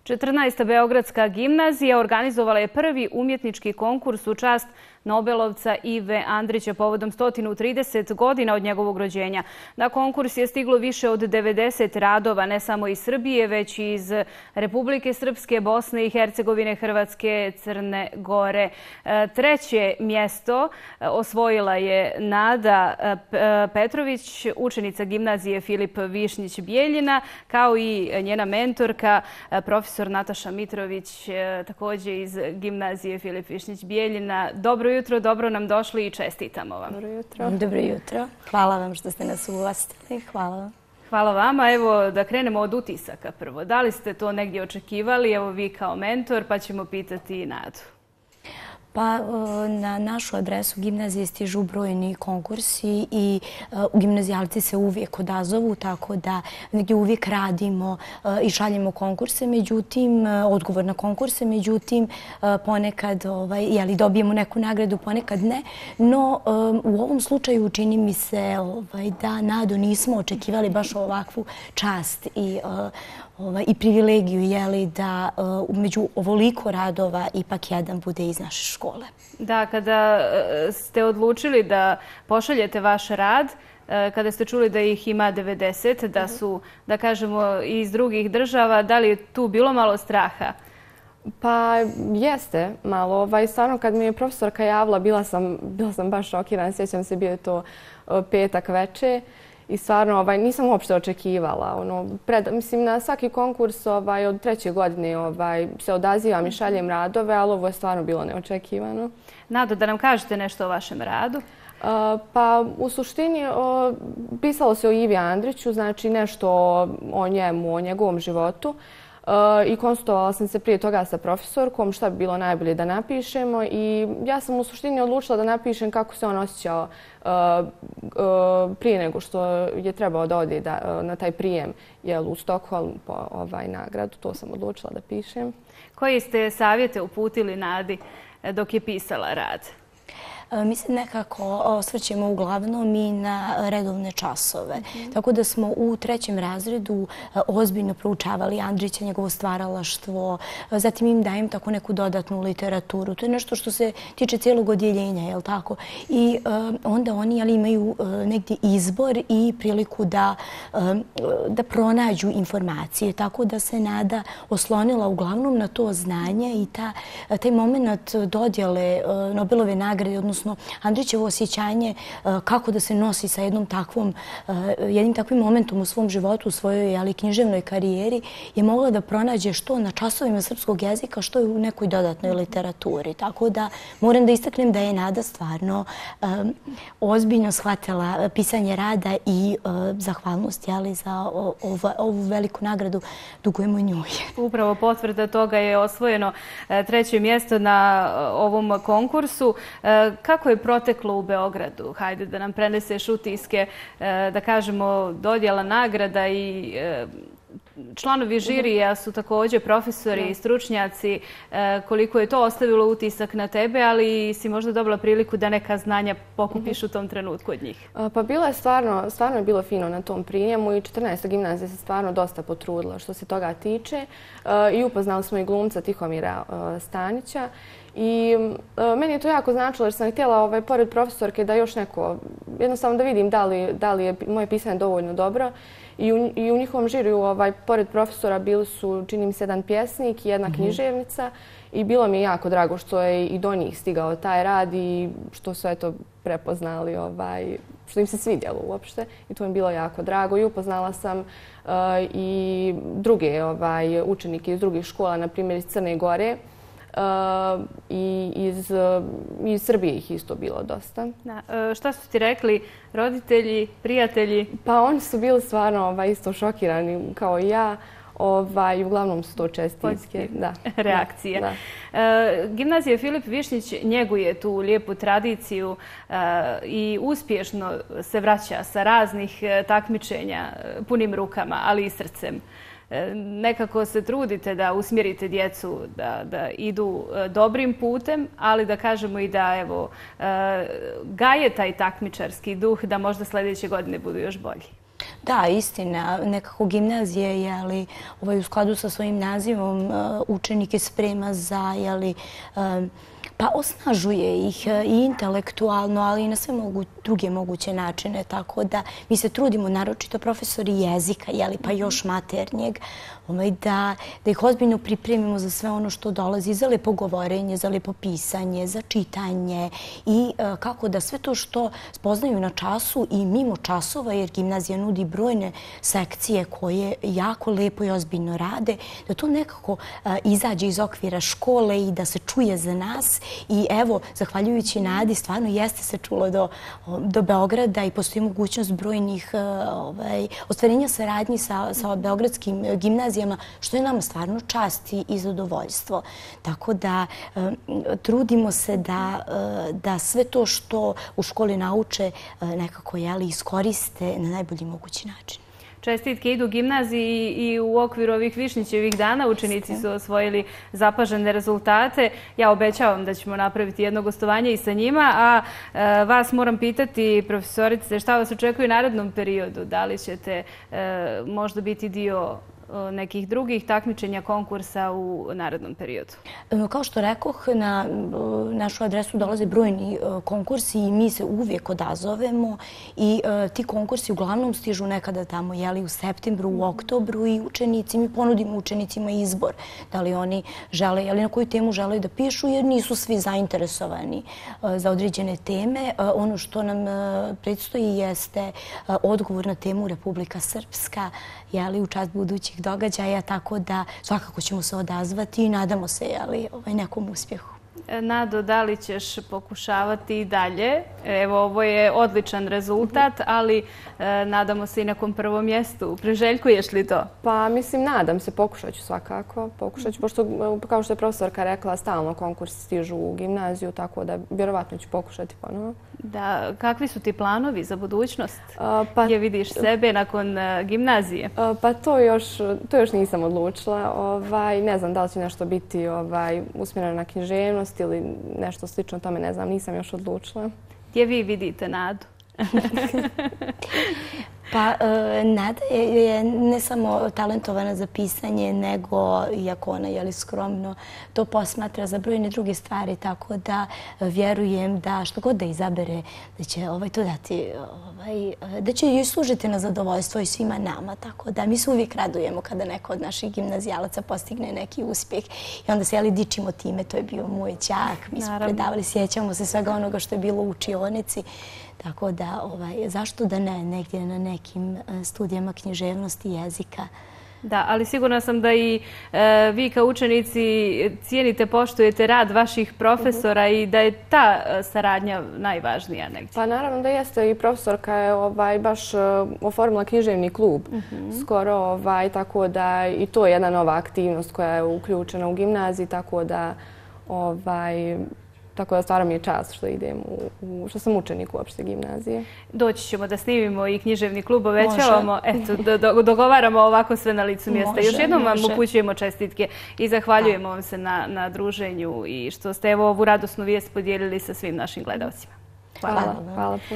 14. Beogradska gimnazija organizovala je prvi umjetnički konkurs u čast Nobelovca Ive Andrića povodom 130 godina od njegovog rođenja. Na konkurs je stiglo više od 90 radova, ne samo iz Srbije, već i iz Republike Srpske, Bosne i Hercegovine, Hrvatske, Crne Gore. Treće mjesto osvojila je Nada Petrović, učenica gimnazije Filip Višnjić-Bijeljina, kao i njena mentorka, profesor Nataša Mitrović, također iz gimnazije Filip Višnjić-Bijeljina. Dobro jutro, dobro nam došli i čestitamo vam. Dobro jutro. Dobro jutro. Hvala vam što ste nas ugostili. Hvala vam. Hvala vama. Evo da krenemo od utisaka prvo. Da li ste to negdje očekivali? Evo vi kao mentor, pa ćemo pitati i Nadu. Pa na našu adresu gimnazije stižu brojni konkursi i gimnazijalci se uvijek odazovu, tako da uvijek radimo i šaljemo konkurse, međutim, odgovor na konkurse, međutim, ponekad dobijemo neku nagradu, ponekad ne. No, u ovom slučaju čini mi se da, Nado, nismo očekivali baš ovakvu čast i privilegiju da među ovoliko radova ipak jedan bude iz naše škole. Da, kada ste odlučili da pošaljete vaš rad, kada ste čuli da ih ima 90, da su, da kažemo, iz drugih država, da li je tu bilo malo straha? Pa jeste malo. Stvarno, kad mi je profesorka javila, bila sam baš šokirana. Sjećam se, bio je to petak veče. I stvarno nisam uopšte očekivala. Mislim, na svaki konkurs od 3. godine se odazivam i šaljem radove, ali ovo je stvarno bilo neočekivano. Nado, da nam kažete nešto o vašem radu? Pa u suštini pisalo se o Ivi Andriću, znači nešto o njemu, o njegovom životu. I konsultovala sam se prije toga sa profesorkom šta bi bilo najbolje da napišemo i ja sam u suštini odlučila da napišem kako se on osjećao prije nego što je trebao da ode na taj prijem u Stockholm po nagradu. To sam odlučila da pišem. Koji ste savjete uputili Nadi dok je pisala rad? Mi se nekako osvrćemo uglavnom i na redovne časove. Tako da smo u 3. razredu ozbiljno proučavali Andrića, njegovo stvaralaštvo. Zatim im dajem tako neku dodatnu literaturu. To je nešto što se tiče cijelog odjeljenja, je li tako? I onda oni imaju negdje izbor i priliku da pronađu informacije. Tako da se Nada oslonila uglavnom na to znanje i taj moment dodjele Nobelove nagrade, odnosno Andrićevo osjećanje kako da se nosi sa jednim takvim momentom u svom životu, u svojoj književnoj karijeri, je mogla da pronađe što na časovima srpskog jezika, što i u nekoj dodatnoj literaturi. Tako da moram da istaknem da je Nada stvarno ozbiljno shvatila pisanje rada i zahvalnost za ovu veliku nagradu dugujemo njoj. Upravo potvrda toga je osvojeno 3. mjesto na ovom konkursu. Kako je proteklo u Beogradu? Hajde da nam preneseš utiske, da kažemo, dodjela nagrada i članovi žirija su također profesori i stručnjaci. Koliko je to ostavilo utisak na tebe, ali si možda dobila priliku da neka znanja pokupiš u tom trenutku od njih? Pa bilo je stvarno je bilo fino na tom prijemu i 14. gimnazija se stvarno dosta potrudila što se toga tiče. I upoznali smo i glumca Tihomira Stanića. I meni je to jako značilo jer sam htjela pored profesorke da još neko, jednostavno da vidim da li je moje pisanje dovoljno dobro. I u njihovom žiriju, pored profesora, bili su, čini mi se, jedan pjesnik i jedna književnica. I bilo mi je jako drago što je i do njih stigao taj rad i što su prepoznali, što im se svidjelo uopšte. I to mi je bilo jako drago. I upoznala sam i druge učenike iz drugih škola, na primjer iz Crne Gore. I iz Srbije ih isto bilo dosta. Šta su ti rekli roditelji, prijatelji? Pa oni su bili stvarno isto šokirani kao i ja. Uglavnom su to čestitke. Reakcije. Gimnazija Filip Višnjić njeguje tu lijepu tradiciju i uspješno se vraća sa raznih takmičenja punim rukama, ali i srcem. Nekako se trudite da usmjerite djecu da idu dobrim putem, ali da kažemo i da gaje taj takmičarski duh da možda sljedeće godine budu još bolji. Da, istina. Nekako gimnazije je u skladu sa svojim nazivom učenike sprema za pa osnažuje ih i intelektualno, ali i na sve druge moguće načine. Tako da mi se trudimo, naročito profesori jezika, pa još maternjeg, da ih ozbiljno pripremimo za sve ono što dolazi, za lepo govorenje, za lepo pisanje, za čitanje i kako da sve to što spoznaju na času i mimo časova, jer gimnazija nudi brojne sekcije koje jako lepo i ozbiljno rade, da to nekako izađe iz okvira škole i da se čuje za nas. I evo, zahvaljujući Nadi, stvarno jeste se čulo do Beograda i postoji mogućnost brojnih ostvarenja saradnji sa beogradskim gimnazijama, što je nama stvarno čast i zadovoljstvo. Tako da trudimo se da sve to što u školi nauče nekako iskoriste na najbolji mogući način. Čestitke idu gimnaziji i u okviru ovih Višnjićevih dana učenici su osvojili zapažene rezultate. Ja obećavam da ćemo napraviti jedno gostovanje i sa njima, a vas moram pitati, profesorice, šta vas očekuje u narednom periodu? Da li ćete možda biti dio nekih drugih takmičenja, konkursa u narednom periodu? Kao što rekoh, na našu adresu dolaze brojni konkursi i mi se uvijek odazovemo i ti konkursi uglavnom stižu nekada tamo u septembru, u oktobru i mi ponudimo učenicima izbor da li oni žele, na koju temu žele da pišu, jer nisu svi zainteresovani za određene teme. Ono što nam predstoji jeste odgovor na temu Republika Srpska, u čast budućih događaja, tako da svakako ćemo se odazvati i nadamo se nekom uspjehu. Nado, da li ćeš pokušavati i dalje? Evo, ovo je odličan rezultat, ali nadamo se i na kom prvom mjestu. Priželjkuješ li to? Pa, mislim, nadam se. Pokušat ću svakako. Pokušat ću, pošto, kao što je profesorka rekla, stalno konkursi stižu u gimnaziju, tako da vjerovatno ću pokušati ponovo. Da, kakvi su ti planovi za budućnost? Gdje vidiš sebe nakon gimnazije? Pa to još nisam odlučila. Ne znam da li će nešto biti usmjereno na književnost ili nešto slično tome, ne znam, nisam još odlučila. Gdje vi vidite Nadu? Pa Nada je ne samo talentovana za pisanje, nego, iako ona skromno to posmatra, za brojne druge stvari, tako da vjerujem da što god da izabere, da će to dati, da će joj služiti na zadovoljstvo i svima nama. Tako da mi se uvijek radujemo kada neko od naših gimnazijalaca postigne neki uspjeh i onda se dičimo time, to je bio moj đak, mi smo predavali, sjećamo se svega onoga što je bilo u učionici. Tako da, zašto da ne, negdje na nekim studijama književnosti i jezika. Da, ali sigurna sam da i vi kao učenici cijenite, poštujete rad vaših profesora i da je ta saradnja najvažnija negdje. Pa naravno da jeste, i profesorka je baš oformila književni klub skoro, tako da i to je jedna nova aktivnost koja je uključena u gimnaziji, tako da stvarno mi je čast što idem, što sam učenik uopšte gimnazije. Doći ćemo da snimimo i književni klub, obećavamo. Eto, dogovaramo ovako sve na licu mjesta. Još jednom vam upućujemo čestitke i zahvaljujemo vam se na druženju i što ste ovu radosnu vijest podijelili sa svim našim gledalcima. Hvala.